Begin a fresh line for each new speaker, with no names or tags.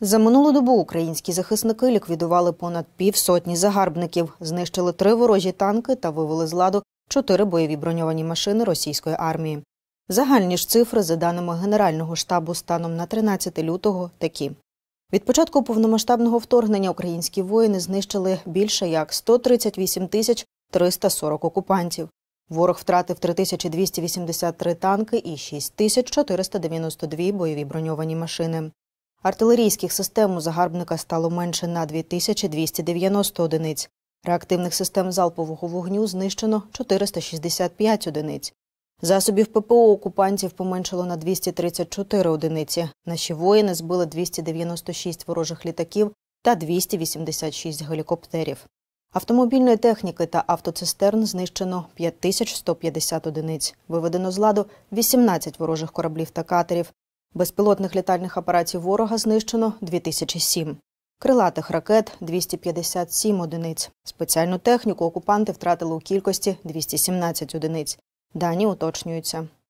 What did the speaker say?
За минулу добу українські захисники ліквідували понад півсотні загарбників, знищили 3 ворожі танки та вивели з ладу 4 бойові броньовані машини російської армії. Загальні ж цифри, за даними Генерального штабу, станом на 13 лютого такі. Від початку повномасштабного вторгнення українські воїни знищили більше як 138 340 окупантів. Ворог втратив 3283 танки і 6492 бойові броньовані машини. Артилерійських систем у загарбника стало менше на 2290 одиниць. Реактивних систем залпового вогню знищено 465 одиниць. Засобів ППО окупантів поменшало на 234 одиниці. Наші воїни збили 296 ворожих літаків та 286 гелікоптерів. Автомобільної техніки та автоцистерн знищено 5150 одиниць. Виведено з ладу 18 ворожих кораблів та катерів. Безпілотних літальних апаратів ворога знищено 2007. Крилатих ракет – 257 одиниць. Спеціальну техніку окупанти втратили у кількості 217 одиниць. Дані уточнюються.